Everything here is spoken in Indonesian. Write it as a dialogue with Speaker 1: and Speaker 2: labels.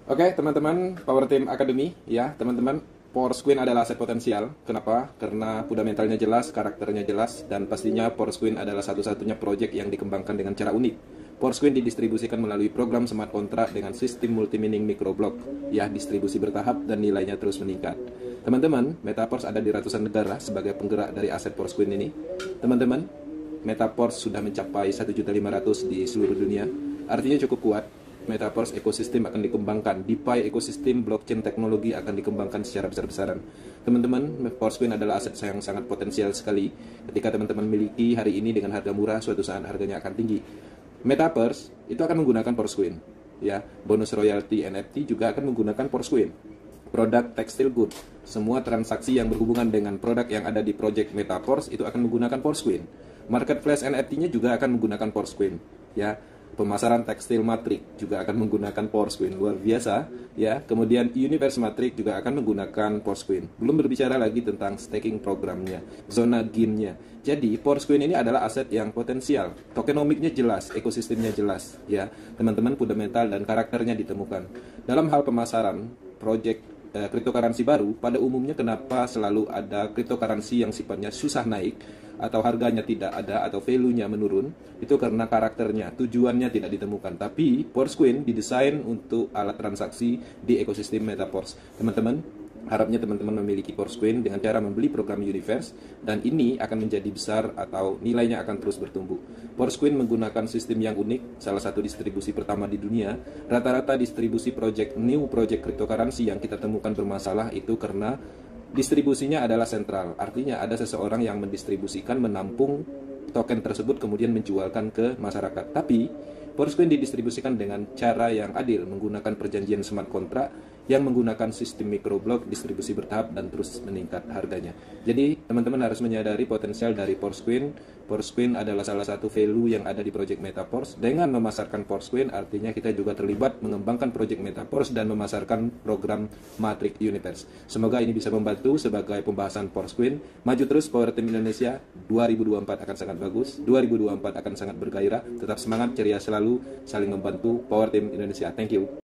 Speaker 1: Oke, teman-teman, Power Team Academy, ya, teman-teman, Force Queen adalah aset potensial. Kenapa? Karena fundamentalnya jelas, karakternya jelas, dan pastinya Force Queen adalah satu-satunya project yang dikembangkan dengan cara unik. Force Queen didistribusikan melalui program smart contract dengan sistem multi-mining microblok, ya, distribusi bertahap dan nilainya terus meningkat. Teman-teman, Metaverse ada di ratusan negara sebagai penggerak dari aset Force Queen ini. Teman-teman, Metaverse sudah mencapai 1.500.000 di seluruh dunia, artinya cukup kuat. Metaverse ekosistem akan dikembangkan, DeFi ekosistem blockchain teknologi akan dikembangkan secara besar-besaran. Teman-teman, Force Queen adalah aset yang sangat potensial sekali. Ketika teman-teman miliki hari ini dengan harga murah, suatu saat harganya akan tinggi. Metaverse itu akan menggunakan Force Queen, ya. Bonus royalty NFT juga akan menggunakan Force Queen. Produk tekstil good, semua transaksi yang berhubungan dengan produk yang ada di project Metaverse itu akan menggunakan Force Queen. Marketplace NFT-nya juga akan menggunakan Force Queen, ya. Pemasaran tekstil Matrix juga akan menggunakan Force Queen, luar biasa, ya. Kemudian Universe Matrix juga akan menggunakan Force Queen. Belum berbicara lagi tentang staking programnya, zona game-nya. Jadi Force Queen ini adalah aset yang potensial. Tokenomiknya jelas, ekosistemnya jelas, ya. Teman-teman, fundamental dan karakternya ditemukan. Dalam hal pemasaran project cryptocurrency baru, pada umumnya kenapa selalu ada cryptocurrency yang sifatnya susah naik atau harganya tidak ada atau value-nya menurun, itu karena karakternya, tujuannya tidak ditemukan. Tapi Force Queen didesain untuk alat transaksi di ekosistem Metaverse. Teman-teman, harapnya teman-teman memiliki Force Queen dengan cara membeli program Universe, dan ini akan menjadi besar atau nilainya akan terus bertumbuh. Force Queen menggunakan sistem yang unik, salah satu distribusi pertama di dunia. Rata-rata distribusi new project cryptocurrency yang kita temukan bermasalah itu karena distribusinya adalah sentral. Artinya ada seseorang yang mendistribusikan, menampung token tersebut kemudian menjualkan ke masyarakat. Tapi Force Queen didistribusikan dengan cara yang adil, menggunakan perjanjian smart contract yang menggunakan sistem microblok, distribusi bertahap, dan terus meningkat harganya. Jadi, teman-teman harus menyadari potensial dari Force Queen. Force Queen adalah salah satu value yang ada di project Metaverse. Dengan memasarkan Force Queen, artinya kita juga terlibat mengembangkan project Metaverse dan memasarkan program Matrix Universe. Semoga ini bisa membantu sebagai pembahasan Force Queen. Maju terus Power Team Indonesia, 2024 akan sangat bagus, 2024 akan sangat bergairah. Tetap semangat, ceria selalu, saling membantu Power Team Indonesia. Thank you.